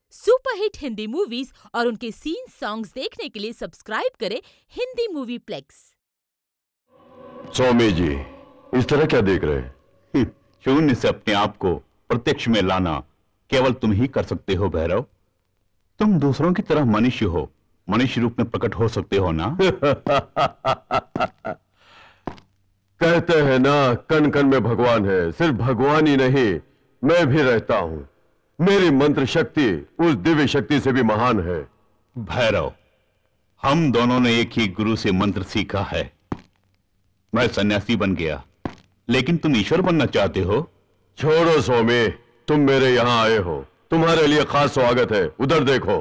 Superhit Hindi movies और उनके scene songs देखने के लिए सब्सक्राइब करें हिंदी मूवी प्लेक्स। स्वामी जी, इस तरह क्या देख रहे हैं? शून्य से अपने आप को प्रत्यक्ष में लाना केवल तुम ही कर सकते हो भैरव। तुम दूसरों की तरह मनुष्य हो, मनुष्य रूप में प्रकट हो सकते हो ना? कहते हैं ना, कण कण में भगवान है। सिर्फ भगवान ही नहीं, मैं भी रहता हूं। मेरी मंत्र शक्ति उस दिव्य शक्ति से भी महान है। भैरव, हम दोनों ने एक ही गुरु से मंत्र सीखा है। मैं सन्यासी बन गया, लेकिन तुम ईश्वर बनना चाहते हो। छोड़ो स्वामी, तुम मेरे यहां आए हो, तुम्हारे लिए खास स्वागत है। उधर देखो।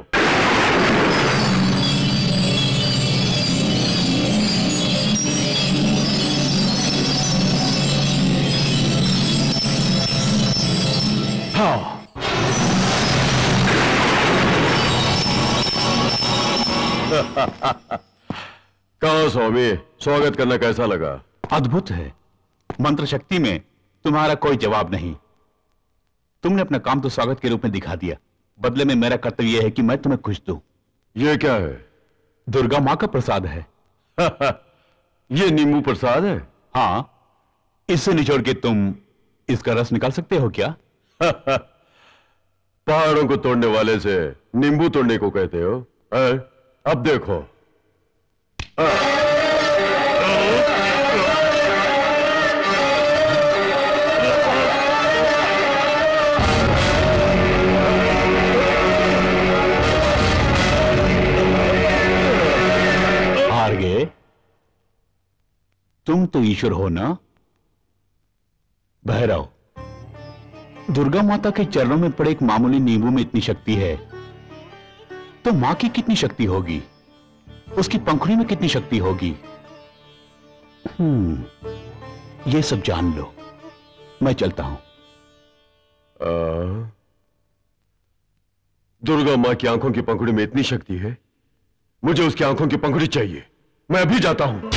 हाँ। कहो स्वामी, स्वागत करना कैसा लगा? अद्भुत है। मंत्र शक्ति में तुम्हारा कोई जवाब नहीं। तुमने अपना काम तो स्वागत के रूप में दिखा दिया, बदले में मेरा कर्तव्य यह है कि मैं तुम्हें खुश दूं। ये क्या है? दुर्गा मां का प्रसाद है। ये नींबू प्रसाद है? हाँ, इससे निचोड़ के तुम इसका रस निकाल सकते हो क्या? पहाड़ों को तोड़ने वाले से नींबू तोड़ने को कहते हो? अब देखो। हार गए? तुम तो ईश्वर हो ना भैरव। दुर्गा माता के चरणों में पड़े एक मामूली नींबू में इतनी शक्ति है, तो मां की कितनी शक्ति होगी, उसकी पंखुड़ी में कितनी शक्ति होगी। ये सब जान लो, मैं चलता हूं। दुर्गा मां की आंखों की पंखुड़ी में इतनी शक्ति है, मुझे उसकी आंखों की पंखुड़ी चाहिए। मैं अभी जाता हूं।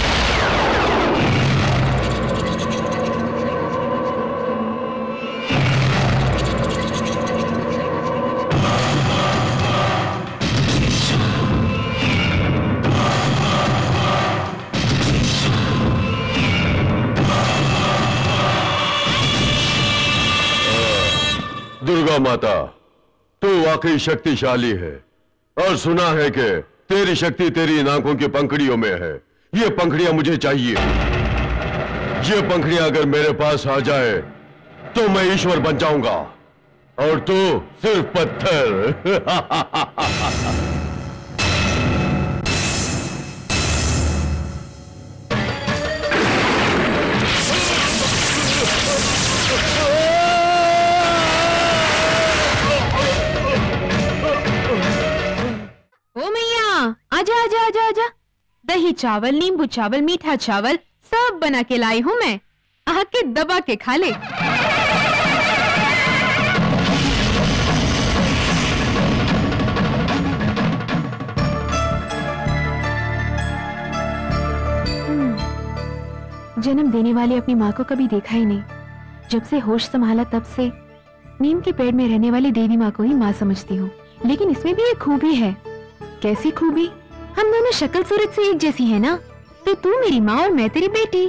दुर्गा माता, तू वाकई शक्तिशाली है, और सुना है कि तेरी शक्ति तेरी इन आंखों की पंखुड़ियों में है। ये पंखुड़ियां मुझे चाहिए। ये पंखुड़ियां अगर मेरे पास आ जाए तो मैं ईश्वर बन जाऊंगा, और तू सिर्फ पत्थर। आजा आजा आजा आजा। दही चावल, नींबू चावल, मीठा चावल सब बना के लाई हूं मैं। आके दबा के खा ले। जन्म देने वाली अपनी माँ को कभी देखा ही नहीं। जब से होश संभाला तब से नीम के पेड़ में रहने वाली देवी माँ को ही माँ समझती हूँ। लेकिन इसमें भी एक खूबी है। कैसी खूबी? हम दोनों शक्ल सूरत से एक जैसी है ना, तो तू मेरी माँ और मैं तेरी बेटी।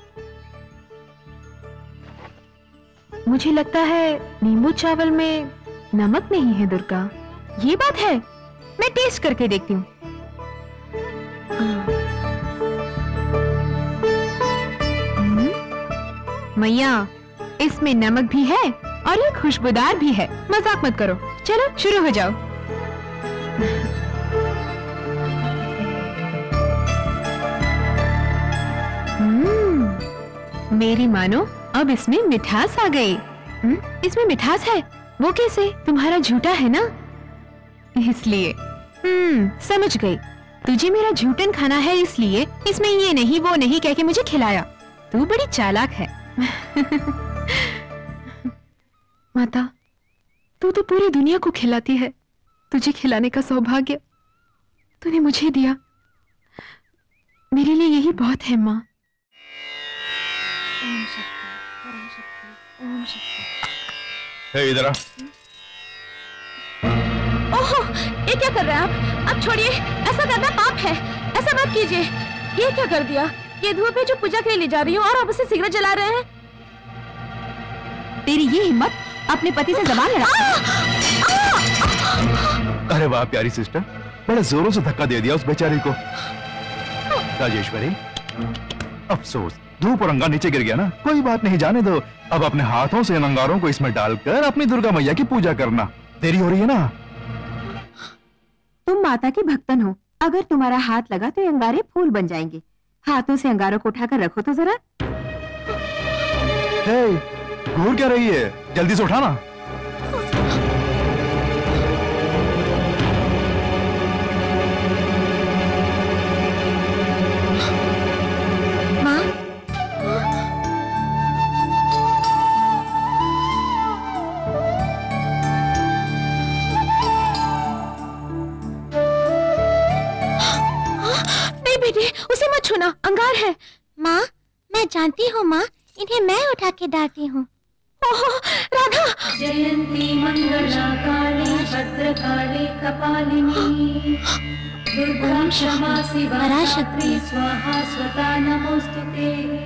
मुझे लगता है नींबू चावल में नमक नहीं है दुर्गा। ये बात है, मैं टेस्ट करके देखती हूँ। मैया, इसमें नमक भी है और ये खुशबूदार भी है। मजाक मत करो, चलो शुरू हो जाओ। मेरी मानो, अब इसमें मिठास आ गई। इसमें मिठास है? वो कैसे? तुम्हारा झूठा है ना, इसलिए। समझ गई। तुझे मेरा झूठन खाना है, इसलिए इसमें ये नहीं वो नहीं कह के मुझे खिलाया। तू बड़ी चालाक है। माता, तू तो पूरी दुनिया को खिलाती है। तुझे खिलाने का सौभाग्य तूने मुझे दिया। मेरे लिए यही बहुत है माँ। ओम शक्ति, ओम शक्ति, ओम शक्ति। इधर आ। ये क्या कर रहे हैं आप? अब छोड़िए, ऐसा करना पाप है, ऐसा मत कीजिए। ये क्या कर दिया? ये धुआं पे जो पूजा के लिए ले जा रही हूँ और आप उसे सिगरेट जला रहे हैं। तेरी ये हिम्मत अपने पति से जबान लड़ा। अरे वाह प्यारी सिस्टर, बड़े जोरों से धक्का दे दिया उस बेचारी को। राजेश्वरी, अफसोस धूप और अंगार नीचे गिर गया ना, कोई बात नहीं, जाने दो। अब अपने हाथों से इन अंगारों को इसमें डालकर अपनी दुर्गा मैया की पूजा करना। देरी हो रही है ना। तुम माता की भक्तन हो, अगर तुम्हारा हाथ लगा तो ये अंगारे फूल बन जाएंगे। हाथों से अंगारों को उठाकर रखो तो जरा। घूर क्या रही है, जल्दी से उठाना। माँ, नहीं बेटी, उसे मत छूना, अंगार है। माँ, मैं जानती हूँ माँ, इन्हें मैं उठा के डालती हूँ। राधा, जयंती मंगला काली भद्रकाली कपालिनी दुर्गा क्षमा शिवा पराशक्ति स्वाहा स्वता नमोस्तुते।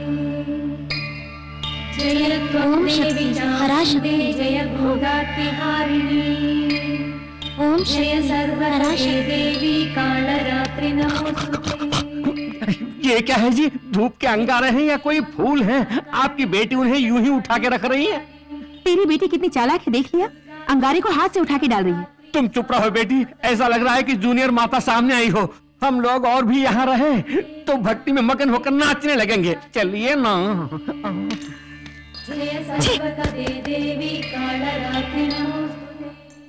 जय ओम देवी शक्ति पराशक्ति जय भोगातिहारिणी ओम जय शक्ति सर्वते पराशक्ति। देवी कालरात्रि नमोस्तुते। ये क्या है जी, धूप के अंगारे हैं या कोई फूल हैं? आपकी बेटी उन्हें यूं ही उठा के रख रही है। तेरी बेटी कितनी चालाक है, देख लिया? अंगारे को हाथ से उठा के डाल रही है। तुम चुप रहो बेटी, ऐसा लग रहा है कि जूनियर माता सामने आई हो। हम लोग और भी यहाँ रहे तो भक्ति में मगन होकर नाचने लगेंगे। चलिए ना। जय सर्वते देवी कालरात्रि नमोस्तुते।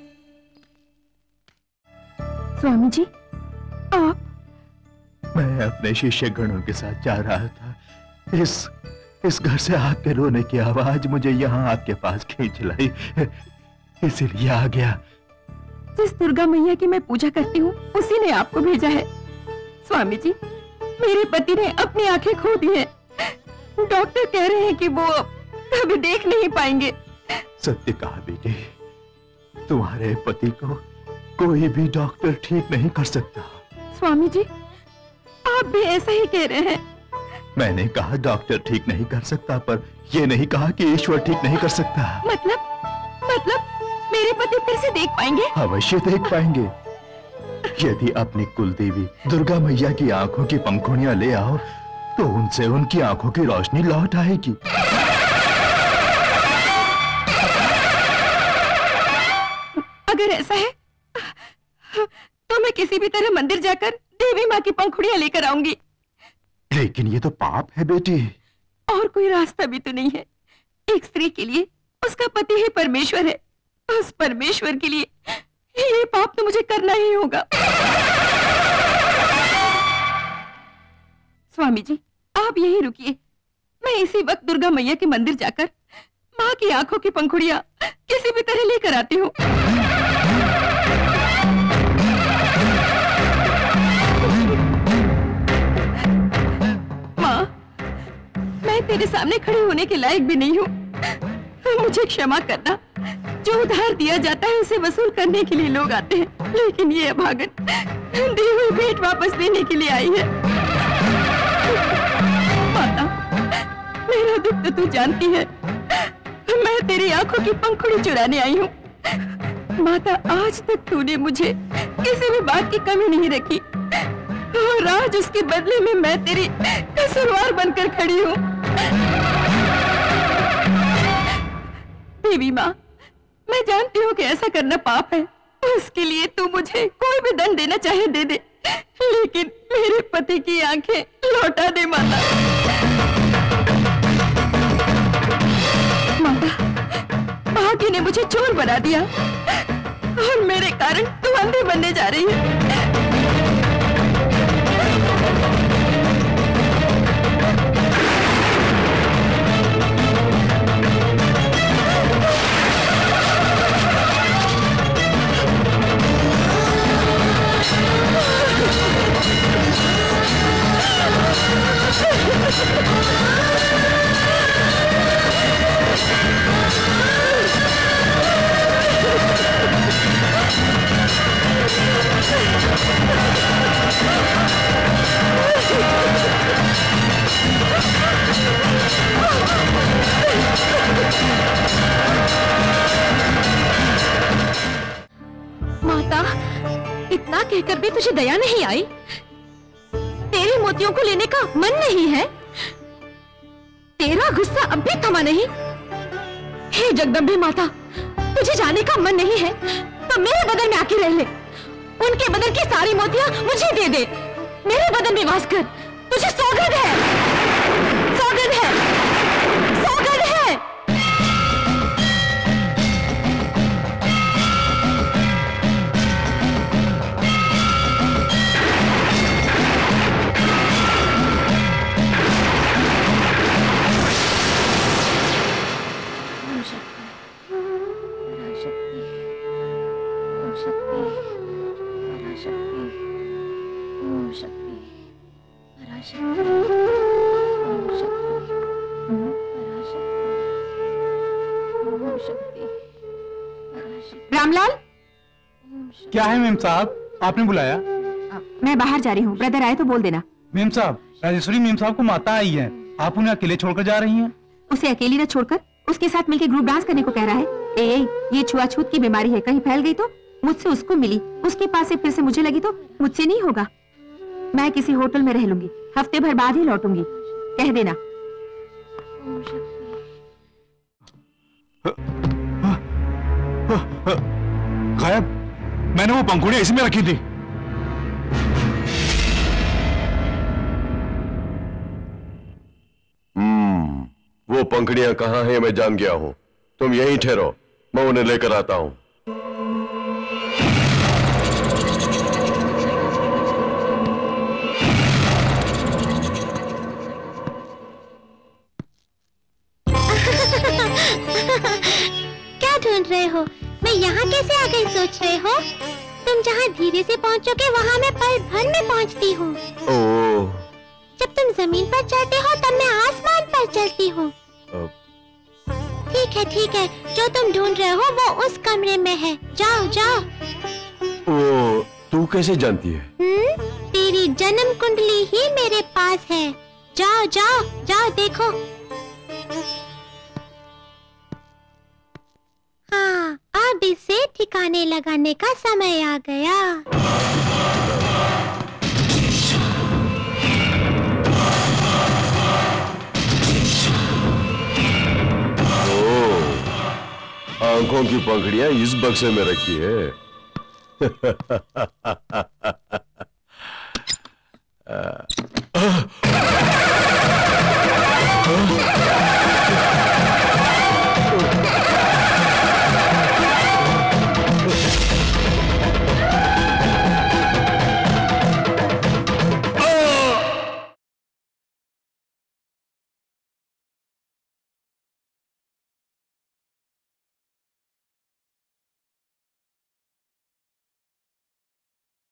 स्वामी जी, आप? मैं अपने शिष्य गणों के साथ जा रहा था। इस घर से आपके रोने की आवाज मुझे यहाँ आपके पास खींच लाई, इसीलिए आ गया। जिस दुर्गा मैया की मैं पूजा करती हूँ उसी ने आपको भेजा है। स्वामी जी, मेरे पति ने अपनी आंखें खो दी हैं। डॉक्टर कह रहे हैं कि वो कभी देख नहीं पाएंगे। सत्य कहा बेटी, तुम्हारे पति को कोई भी डॉक्टर ठीक नहीं कर सकता। स्वामी जी, आप भी ऐसा ही कह रहे हैं। मैंने कहा डॉक्टर ठीक नहीं कर सकता, पर यह नहीं कहा कि ईश्वर ठीक नहीं कर सकता। मतलब मेरे पति फिर से देख पाएंगे? अवश्य देख पाएंगे। यदि अपनी कुलदेवी दुर्गा मैया की आंखों की पंखुड़ियां ले आओ तो उनसे उनकी आंखों की रोशनी लौट आएगी। अगर ऐसा है तो मैं किसी भी तरह मंदिर जाकर देवी माँ की पंखुड़ियां लेकर आऊंगी। लेकिन ये तो पाप है बेटी। और कोई रास्ता भी तो नहीं है। एक स्त्री के लिए उसका पति ही परमेश्वर है, उस परमेश्वर के लिए ये पाप तो मुझे करना ही होगा। स्वामी जी, आप यहीं रुकिए, मैं इसी वक्त दुर्गा मैया के मंदिर जाकर माँ की आंखों की पंखुड़ियां किसी भी तरह लेकर आती हूँ। माँ, मैं तेरे सामने खड़े होने के लायक भी नहीं हूँ, मुझे क्षमा करना। जो उधार दिया जाता है उसे वसूल करने के लिए लोग आते हैं, लेकिन ये अभागन दी हुई भेंट वापस देने के लिए आई है। माता, मेरा दुख तो तू जानती है, मैं तेरी आंखों की पंखुड़ी चुराने आई हूँ। माता, आज तक तूने मुझे किसी भी बात की कमी नहीं रखी और आज उसके बदले में मैं तेरी कसूरवार बनकर खड़ी हूँ। देवी माँ, मैं जानती हूँ कि ऐसा करना पाप है, उसके लिए तू मुझे कोई भी दंड देना चाहे दे दे, लेकिन मेरे पति की आंखें लौटा दे माता। माता, भाग्य ने मुझे चोर बना दिया और मेरे कारण तू अंधे बनने जा रही है। सीता, इतना कहकर भी तुझे दया नहीं आई? तेरे मोतियों को लेने का मन नहीं है? तेरा गुस्सा अब भी थमा नहीं? हे जगदम्बे माता, तुझे जाने का मन नहीं है तो मेरे बदन में आके रह ले। उनके बदन की सारी मोतियां मुझे दे दे। मेरे बदन में वास कर। तुझे सौगंध है, सौगंध है, सौगंध है। रामलाल, क्या है मेम साहब, आपने बुलाया? मैं बाहर जा रही हूँ, ब्रदर आए तो बोल देना। मेम साहब, राजेश्वरी मेम साहब को माता आई है, आप उन्हें अकेले छोड़कर जा रही हैं? उसे अकेली न छोड़कर उसके साथ मिलकर ग्रुप डांस करने को कह रहा है। ये छुआछूत की बीमारी है, कहीं फैल गई तो? मुझसे उसको मिली, उसके पास से फिर से मुझे लगी तो मुझसे नहीं होगा। मैं किसी होटल में रह लूंगी, हफ्ते भर बाद ही लौटूंगी, कह देना। गायब? मैंने वो पंखुड़ियां इसमें रखी थी। वो पंखुड़ियां कहाँ हैं मैं जान गया हूं। तुम यहीं ठहरो, मैं उन्हें लेकर आता हूं। क्या ढूंढ रहे हो? मैं यहाँ कैसे आ गई सोच रहे हो? तुम जहाँ धीरे से पहुँचोगे वहाँ मैं पल भर में पहुँचती हूँ। जब तुम जमीन पर चलते हो तब मैं आसमान पर चलती हूँ। ठीक है, जो तुम ढूंढ रहे हो वो उस कमरे में है। जाओ जाओ। ओ, तू कैसे जानती है? तेरी जन्म कुंडली ही मेरे पास है। जाओ जाओ जाओ, देखो। हाँ, अब इसे ठिकाने लगाने का समय आ गया। आंखों की पंखुड़ियां इस बक्से में रखी है।